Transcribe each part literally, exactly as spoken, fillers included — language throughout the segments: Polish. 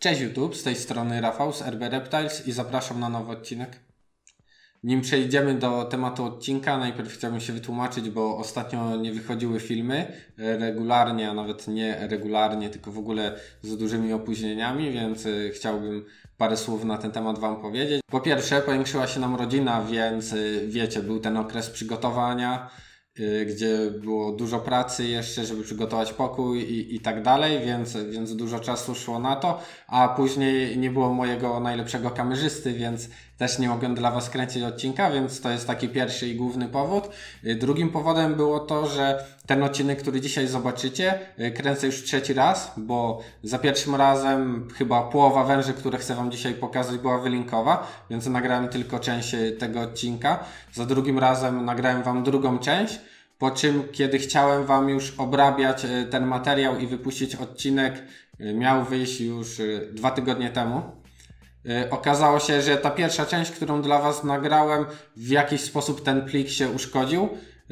Cześć YouTube, z tej strony Rafał z R B Reptiles i zapraszam na nowy odcinek. Nim przejdziemy do tematu odcinka, najpierw chciałbym się wytłumaczyć, bo ostatnio nie wychodziły filmy regularnie, a nawet nie regularnie, tylko w ogóle z dużymi opóźnieniami, więc chciałbym parę słów na ten temat Wam powiedzieć. Po pierwsze, powiększyła się nam rodzina, więc wiecie, był ten okres przygotowania, gdzie było dużo pracy jeszcze, żeby przygotować pokój i, i tak dalej, więc, więc dużo czasu szło na to, a później nie było mojego najlepszego kamerzysty, więc też nie mogłem dla Was kręcić odcinka, więc to jest taki pierwszy i główny powód. Drugim powodem było to, że ten odcinek, który dzisiaj zobaczycie, kręcę już trzeci raz, bo za pierwszym razem chyba połowa węży, które chcę Wam dzisiaj pokazać, była wylinkowa, więc nagrałem tylko część tego odcinka. Za drugim razem nagrałem Wam drugą część, po czym kiedy chciałem Wam już obrabiać ten materiał i wypuścić odcinek, miał wyjść już dwa tygodnie temu. Okazało się, że ta pierwsza część, którą dla Was nagrałem, w jakiś sposób ten plik się uszkodził.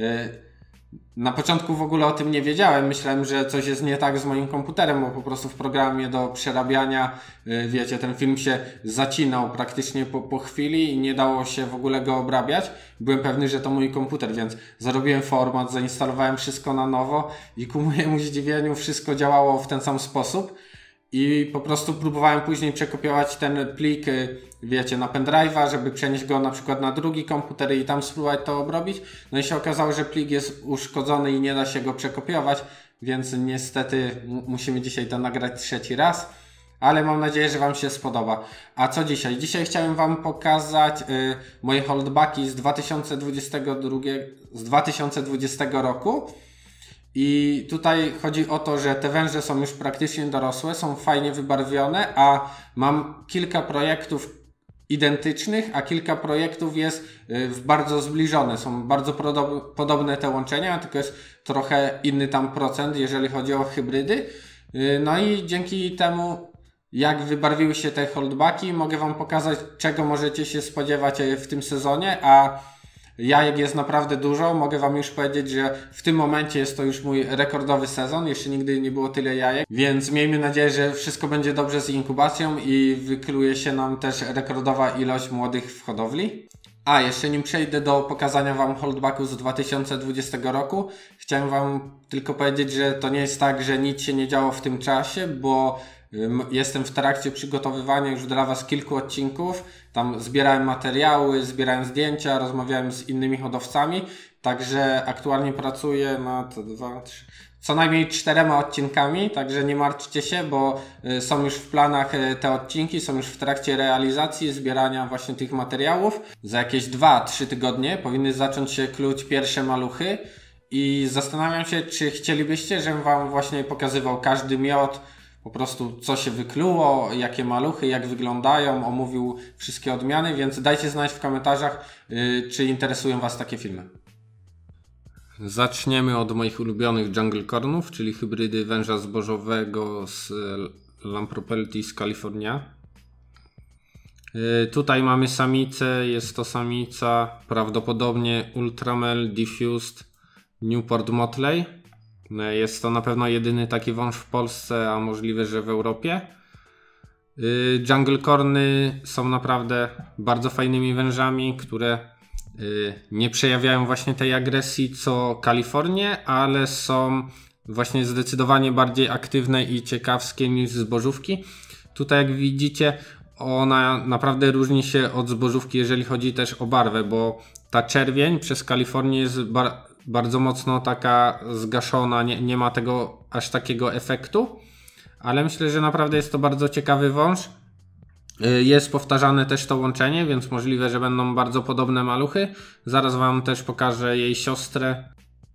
Na początku w ogóle o tym nie wiedziałem. Myślałem, że coś jest nie tak z moim komputerem, bo po prostu w programie do przerabiania, wiecie, ten film się zacinał praktycznie po, po chwili i nie dało się w ogóle go obrabiać. Byłem pewny, że to mój komputer, więc zrobiłem format, zainstalowałem wszystko na nowo i ku mojemu zdziwieniu wszystko działało w ten sam sposób. I po prostu próbowałem później przekopiować ten plik, wiecie, na pendrive'a, żeby przenieść go na przykład na drugi komputer i tam spróbować to obrobić. No i się okazało, że plik jest uszkodzony i nie da się go przekopiować, więc niestety musimy dzisiaj to nagrać trzeci raz. Ale mam nadzieję, że Wam się spodoba. A co dzisiaj? Dzisiaj chciałem Wam pokazać y, moje holdbacki z dwa tysiące dwudziestego drugiego, z dwa tysiące dwudziestego roku. I tutaj chodzi o to, że te węże są już praktycznie dorosłe, są fajnie wybarwione, a mam kilka projektów identycznych, a kilka projektów jest w bardzo zbliżone. Są bardzo podobne te łączenia, tylko jest trochę inny tam procent, jeżeli chodzi o hybrydy. No i dzięki temu, jak wybarwiły się te holdbacki, mogę Wam pokazać, czego możecie się spodziewać w tym sezonie, a jajek jest naprawdę dużo. Mogę Wam już powiedzieć, że w tym momencie jest to już mój rekordowy sezon. Jeszcze nigdy nie było tyle jajek, więc miejmy nadzieję, że wszystko będzie dobrze z inkubacją i wykluje się nam też rekordowa ilość młodych w hodowli. A jeszcze nim przejdę do pokazania Wam holdbacków z dwa tysiące dwudziestego roku, chciałem Wam tylko powiedzieć, że to nie jest tak, że nic się nie działo w tym czasie, bo jestem w trakcie przygotowywania już dla Was kilku odcinków. Tam zbierałem materiały, zbierałem zdjęcia, rozmawiałem z innymi hodowcami. Także aktualnie pracuję nad dwa, trzy, co najmniej czterema odcinkami. Także nie martwcie się, bo są już w planach te odcinki, są już w trakcie realizacji, zbierania właśnie tych materiałów. Za jakieś dwa trzy tygodnie powinny zacząć się kluć pierwsze maluchy. I zastanawiam się, czy chcielibyście, żebym Wam właśnie pokazywał każdy miod, po prostu co się wykluło, jakie maluchy, jak wyglądają, omówił wszystkie odmiany, więc dajcie znać w komentarzach, yy, czy interesują Was takie filmy. Zaczniemy od moich ulubionych jungle cornów, czyli hybrydy węża zbożowego z Lampropeltis california. Yy, tutaj mamy samicę, jest to samica prawdopodobnie Ultramel Diffused Newport Motley. Jest to na pewno jedyny taki wąż w Polsce, a możliwe, że w Europie. Jungle corny są naprawdę bardzo fajnymi wężami, które nie przejawiają właśnie tej agresji co Kalifornie, ale są właśnie zdecydowanie bardziej aktywne i ciekawskie niż zbożówki. Tutaj jak widzicie, ona naprawdę różni się od zbożówki, jeżeli chodzi też o barwę, bo ta czerwień przez Kalifornię jest bardzo bardzo mocno taka zgaszona, nie, nie ma tego aż takiego efektu, ale myślę, że naprawdę jest to bardzo ciekawy wąż. Jest powtarzane też to łączenie, więc możliwe, że będą bardzo podobne maluchy. Zaraz Wam też pokażę jej siostrę.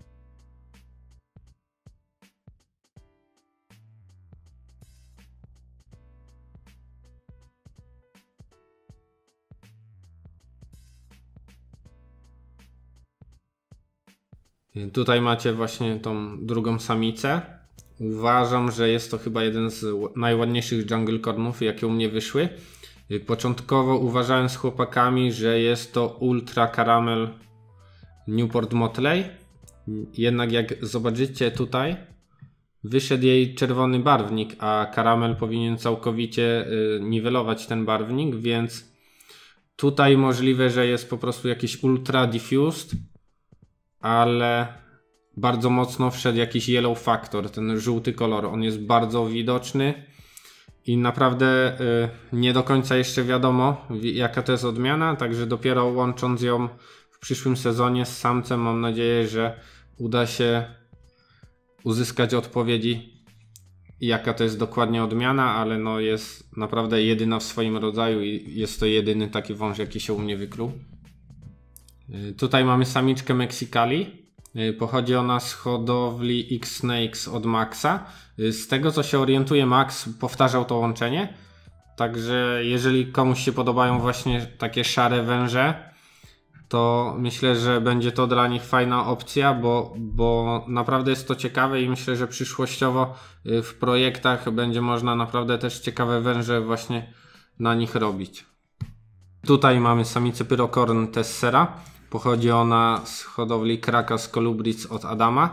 Tutaj macie właśnie tą drugą samicę. Uważam, że jest to chyba jeden z najładniejszych jungle cornów, jakie u mnie wyszły. Początkowo uważałem z chłopakami, że jest to Ultra Caramel Newport Motley. Jednak jak zobaczycie tutaj, wyszedł jej czerwony barwnik, a karamel powinien całkowicie y, niwelować ten barwnik, więc tutaj możliwe, że jest po prostu jakiś ultra diffused, ale bardzo mocno wszedł jakiś yellow factor, ten żółty kolor, on jest bardzo widoczny i naprawdę y, nie do końca jeszcze wiadomo jaka to jest odmiana, także dopiero łącząc ją w przyszłym sezonie z samcem mam nadzieję, że uda się uzyskać odpowiedzi jaka to jest dokładnie odmiana, ale no jest naprawdę jedyna w swoim rodzaju i jest to jedyny taki wąż jaki się u mnie wykluł. Y, tutaj mamy samiczkę Mexicali. Pochodzi ona z hodowli X-Snakes od Maxa. Z tego co się orientuje, Max powtarzał to łączenie. Także jeżeli komuś się podobają właśnie takie szare węże, to myślę, że będzie to dla nich fajna opcja, bo, bo naprawdę jest to ciekawe i myślę, że przyszłościowo w projektach będzie można naprawdę też ciekawe węże właśnie na nich robić. Tutaj mamy samicę Pyrokorn Tessera. Pochodzi ona z hodowli Krakas Colubrids od Adama.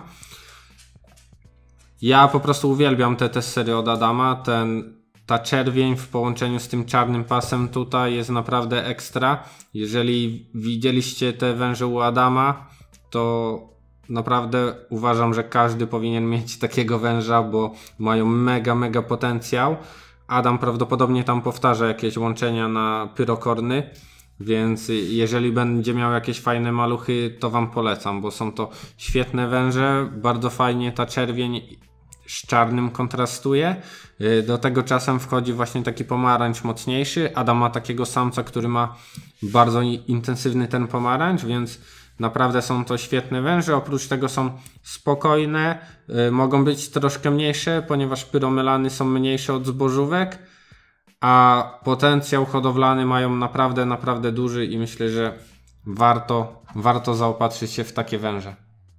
Ja po prostu uwielbiam te tessery od Adama. Ten, ta czerwień w połączeniu z tym czarnym pasem tutaj jest naprawdę ekstra. Jeżeli widzieliście te węże u Adama, to naprawdę uważam, że każdy powinien mieć takiego węża, bo mają mega, mega potencjał. Adam prawdopodobnie tam powtarza jakieś łączenia na pyrokorny. Więc jeżeli będzie miał jakieś fajne maluchy, to wam polecam, bo są to świetne węże, bardzo fajnie ta czerwień z czarnym kontrastuje. Do tego czasem wchodzi właśnie taki pomarańcz mocniejszy. Adam ma takiego samca, który ma bardzo intensywny ten pomarańcz, więc naprawdę są to świetne węże. Oprócz tego są spokojne, mogą być troszkę mniejsze, ponieważ pyromelany są mniejsze od zbożówek. A potencjał hodowlany mają naprawdę, naprawdę duży i myślę, że warto, warto zaopatrzyć się w takie węże.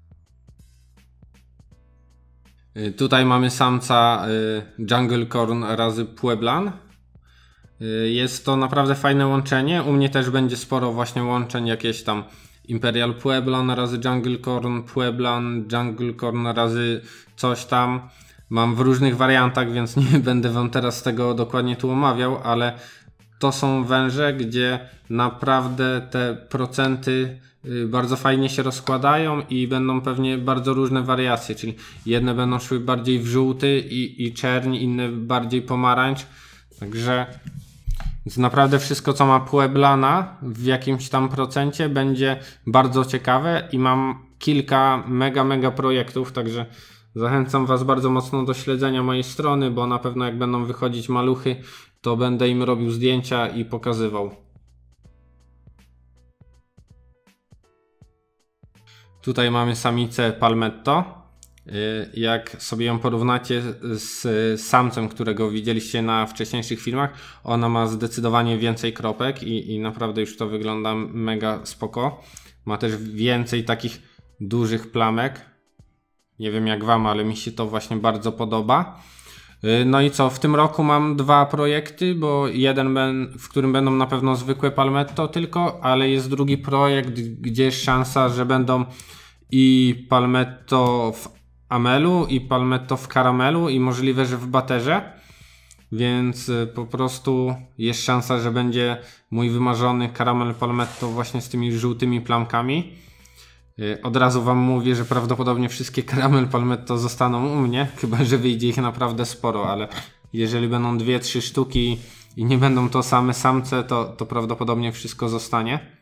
Tutaj mamy samca Jungle Corn razy Pueblan. Jest to naprawdę fajne łączenie. U mnie też będzie sporo właśnie łączeń, jakieś tam Imperial Pueblan razy Jungle Corn, Pueblan, Jungle Corn razy coś tam. Mam w różnych wariantach, więc nie będę wam teraz tego dokładnie tu omawiał, ale to są węże, gdzie naprawdę te procenty bardzo fajnie się rozkładają i będą pewnie bardzo różne wariacje, czyli jedne będą szły bardziej w żółty i, i czerń, inne bardziej pomarańcz, także więc naprawdę wszystko co ma Pueblana w jakimś tam procencie będzie bardzo ciekawe i mam kilka mega mega projektów, także zachęcam was bardzo mocno do śledzenia mojej strony, bo na pewno jak będą wychodzić maluchy, to będę im robił zdjęcia i pokazywał. Tutaj mamy samicę Palmetto. Jak sobie ją porównacie z samcem, którego widzieliście na wcześniejszych filmach, ona ma zdecydowanie więcej kropek i, i naprawdę już to wygląda mega spoko. Ma też więcej takich dużych plamek. Nie wiem jak wam, ale mi się to właśnie bardzo podoba. No i co, w tym roku mam dwa projekty, bo jeden, w którym będą na pewno zwykłe Palmetto tylko, ale jest drugi projekt, gdzie jest szansa, że będą i Palmetto w Amelu, i Palmetto w Karamelu, i możliwe, że w Baterze. Więc po prostu jest szansa, że będzie mój wymarzony Karamel Palmetto właśnie z tymi żółtymi plamkami. Od razu wam mówię, że prawdopodobnie wszystkie Karamel Palmetto zostaną u mnie, chyba że wyjdzie ich naprawdę sporo, ale jeżeli będą dwie, trzy sztuki i nie będą to same samce, to, to prawdopodobnie wszystko zostanie.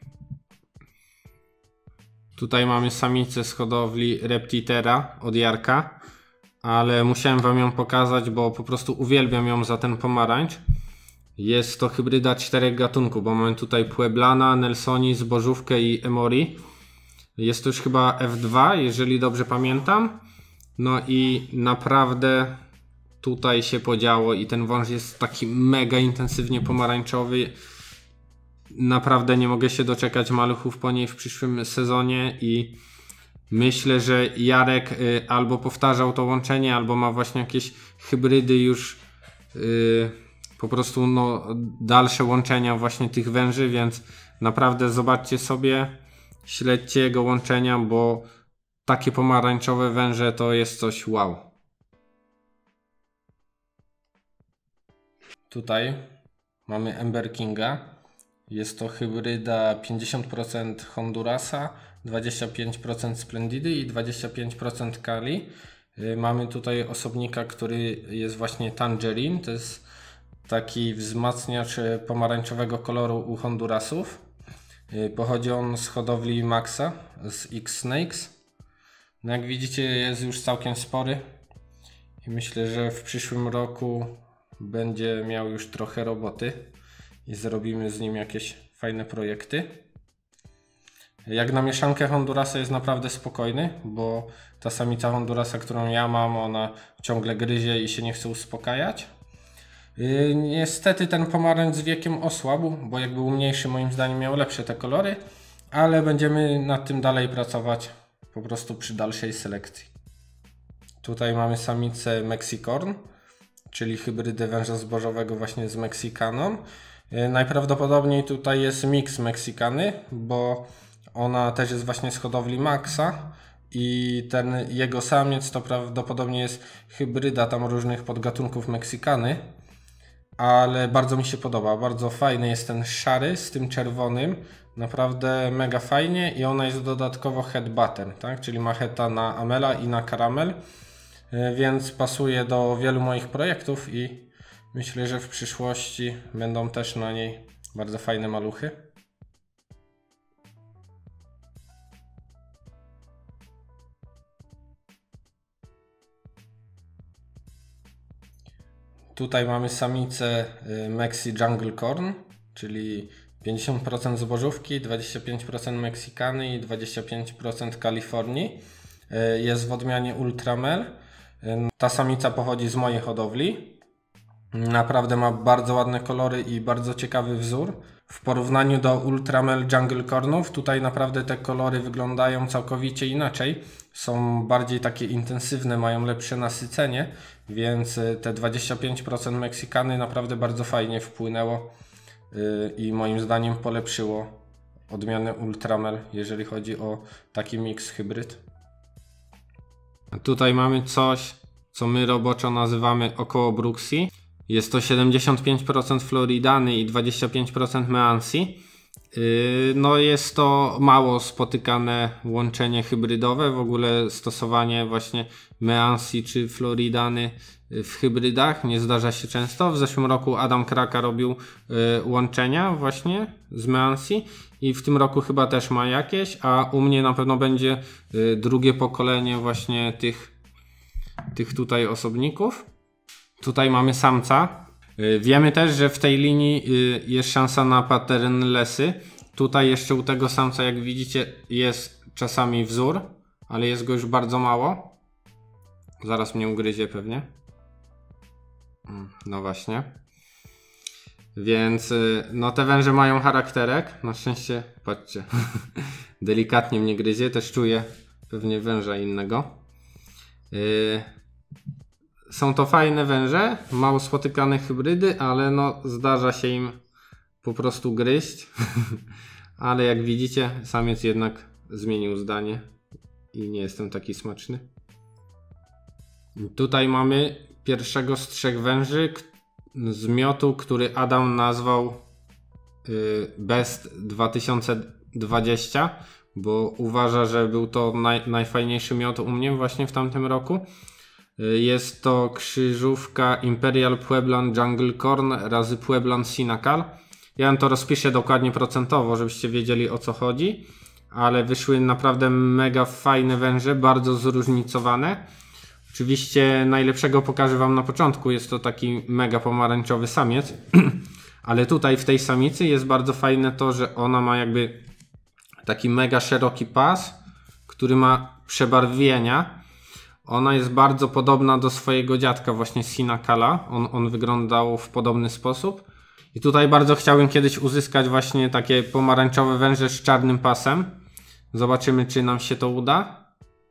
Tutaj mamy samicę z hodowli Reptitera od Jarka, ale musiałem wam ją pokazać, bo po prostu uwielbiam ją za ten pomarańcz. Jest to hybryda czterech gatunków, bo mamy tutaj Pueblana, Nelsoni, Zbożówkę i Emori. Jest to już chyba F dwa, jeżeli dobrze pamiętam. No i naprawdę tutaj się podziało i ten wąż jest taki mega intensywnie pomarańczowy. Naprawdę nie mogę się doczekać maluchów po niej w przyszłym sezonie i myślę, że Jarek y, albo powtarzał to łączenie, albo ma właśnie jakieś hybrydy już y, po prostu no, dalsze łączenia właśnie tych węży, więc naprawdę zobaczcie sobie, śledźcie jego łączenia, bo takie pomarańczowe węże to jest coś wow. Tutaj mamy Ember Kinga. Jest to hybryda pięćdziesiąt procent Hondurasa, dwadzieścia pięć procent Splendidy i dwadzieścia pięć procent Kali. Mamy tutaj osobnika, który jest właśnie Tangerine. To jest taki wzmacniacz pomarańczowego koloru u Hondurasów. Pochodzi on z hodowli Maxa z X-Snakes. No jak widzicie, jest już całkiem spory i myślę, że w przyszłym roku będzie miał już trochę roboty i zrobimy z nim jakieś fajne projekty. Jak na mieszankę Hondurasa jest naprawdę spokojny, bo ta samica Hondurasa, którą ja mam, ona ciągle gryzie i się nie chce uspokajać. Yy, niestety ten pomarańcz z wiekiem osłabł, bo jak był mniejszy, moim zdaniem miał lepsze te kolory, ale będziemy nad tym dalej pracować po prostu przy dalszej selekcji. Tutaj mamy samicę Mexicorn, czyli hybrydę węża zbożowego właśnie z Meksikaną. Yy, najprawdopodobniej tutaj jest miks Meksykany, bo ona też jest właśnie z hodowli Maxa i ten jego samiec to prawdopodobnie jest hybryda tam różnych podgatunków Meksykany, ale bardzo mi się podoba, bardzo fajny jest ten szary z tym czerwonym, naprawdę mega fajnie i ona jest dodatkowo head button, tak? Czyli ma heta na Amela i na karamel, więc pasuje do wielu moich projektów i myślę, że w przyszłości będą też na niej bardzo fajne maluchy. Tutaj mamy samicę Mexi Jungle Corn, czyli pięćdziesiąt procent zbożówki, dwadzieścia pięć procent Meksykany i dwadzieścia pięć procent Kalifornii. Jest w odmianie Ultramel. Ta samica pochodzi z mojej hodowli. Naprawdę ma bardzo ładne kolory i bardzo ciekawy wzór. W porównaniu do Ultramel Jungle Cornów, tutaj naprawdę te kolory wyglądają całkowicie inaczej. Są bardziej takie intensywne, mają lepsze nasycenie, więc te dwadzieścia pięć procent Meksykany naprawdę bardzo fajnie wpłynęło i moim zdaniem polepszyło odmianę Ultramel, jeżeli chodzi o taki miks hybryd. Tutaj mamy coś, co my roboczo nazywamy około Brooksy. Jest to siedemdziesiąt pięć procent Floridany i dwadzieścia pięć procent Meansy. No jest to mało spotykane łączenie hybrydowe, w ogóle stosowanie właśnie Meansy czy Floridany w hybrydach nie zdarza się często. W zeszłym roku Adam Kraka robił łączenia właśnie z Meansy i w tym roku chyba też ma jakieś, a u mnie na pewno będzie drugie pokolenie właśnie tych, tych tutaj osobników. Tutaj mamy samca. Wiemy też, że w tej linii jest szansa na patternlessy. Tutaj jeszcze u tego samca, jak widzicie, jest czasami wzór, ale jest go już bardzo mało. Zaraz mnie ugryzie pewnie. No właśnie. Więc no te węże mają charakterek. Na szczęście, patrzcie, delikatnie mnie gryzie. Też czuję pewnie węża innego. Yy... Są to fajne węże, mało spotykane hybrydy, ale no zdarza się im po prostu gryźć. Ale jak widzicie, samiec jednak zmienił zdanie i nie jestem taki smaczny. Tutaj mamy pierwszego z trzech węży z miotu, który Adam nazwał Best dwa tysiące dwadzieścia, bo uważa, że był to naj, najfajniejszy miot u mnie właśnie w tamtym roku. Jest to krzyżówka Imperial Pueblan Jungle Corn razy Pueblan Sinacal. Ja wam to rozpiszę dokładnie procentowo, żebyście wiedzieli, o co chodzi. Ale wyszły naprawdę mega fajne węże, bardzo zróżnicowane. Oczywiście najlepszego pokażę wam na początku. Jest to taki mega pomarańczowy samiec. Ale tutaj w tej samicy jest bardzo fajne to, że ona ma jakby taki mega szeroki pas, który ma przebarwienia. Ona jest bardzo podobna do swojego dziadka właśnie Sinacala. On, on wyglądał w podobny sposób. I tutaj bardzo chciałbym kiedyś uzyskać właśnie takie pomarańczowe węże z czarnym pasem. Zobaczymy, czy nam się to uda.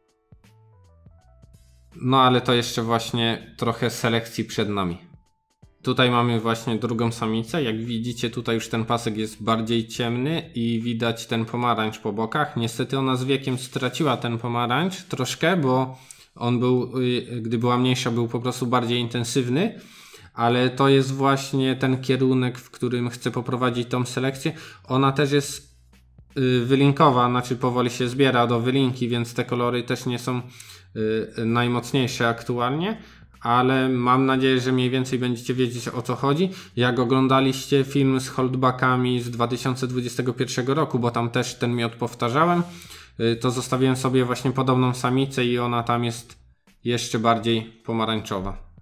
No ale to jeszcze właśnie trochę selekcji przed nami. Tutaj mamy właśnie drugą samicę. Jak widzicie, tutaj już ten pasek jest bardziej ciemny i widać ten pomarańcz po bokach. Niestety ona z wiekiem straciła ten pomarańcz troszkę, bo on był, gdy była mniejsza, był po prostu bardziej intensywny. ale to jest właśnie ten kierunek, w którym chcę poprowadzić tą selekcję. Ona też jest wylinkowa, znaczy powoli się zbiera do wylinki, więc te kolory też nie są najmocniejsze aktualnie, ale mam nadzieję, że mniej więcej będziecie wiedzieć, o co chodzi. Jak oglądaliście film z holdbackami z dwa tysiące dwudziestego pierwszego roku, bo tam też ten miod powtarzałem, to zostawiłem sobie właśnie podobną samicę i ona tam jest jeszcze bardziej pomarańczowa.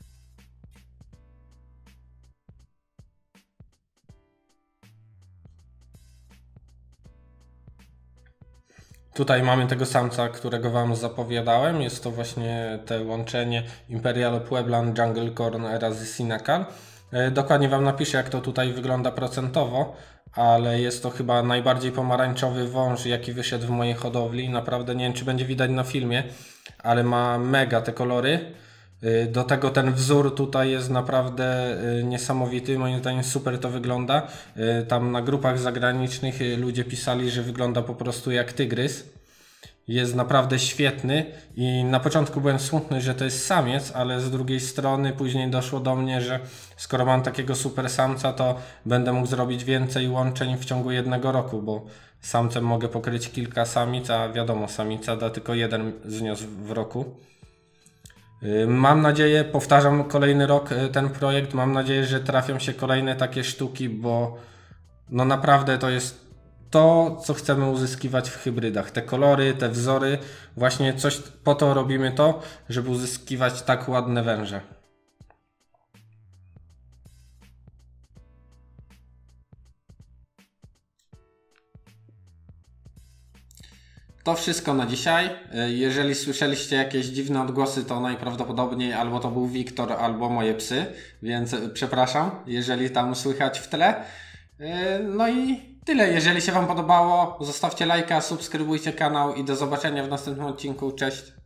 Tutaj mamy tego samca, którego Wam zapowiadałem. Jest to właśnie te łączenie Imperial Pueblan Jungle Corn razy Sinakal. Dokładnie Wam napiszę, jak to tutaj wygląda procentowo, ale jest to chyba najbardziej pomarańczowy wąż, jaki wyszedł w mojej hodowli. Naprawdę nie wiem, czy będzie widać na filmie, ale ma mega te kolory. Do tego ten wzór tutaj jest naprawdę niesamowity, moim zdaniem super to wygląda. Tam na grupach zagranicznych ludzie pisali, że wygląda po prostu jak tygrys. Jest naprawdę świetny i na początku byłem smutny, że to jest samiec, ale z drugiej strony później doszło do mnie, że skoro mam takiego super samca, to będę mógł zrobić więcej łączeń w ciągu jednego roku, bo samcem mogę pokryć kilka samic, a wiadomo, samica da tylko jeden zniósł w roku. Mam nadzieję, powtarzam kolejny rok ten projekt, mam nadzieję, że trafią się kolejne takie sztuki, bo no naprawdę to jest to, co chcemy uzyskiwać w hybrydach. Te kolory, te wzory, właśnie coś po to robimy to, żeby uzyskiwać tak ładne węże. To wszystko na dzisiaj. Jeżeli słyszeliście jakieś dziwne odgłosy, to najprawdopodobniej albo to był Wiktor, albo moje psy, więc przepraszam, jeżeli tam słychać w tle. No i tyle. Jeżeli się Wam podobało, zostawcie lajka, subskrybujcie kanał i do zobaczenia w następnym odcinku. Cześć!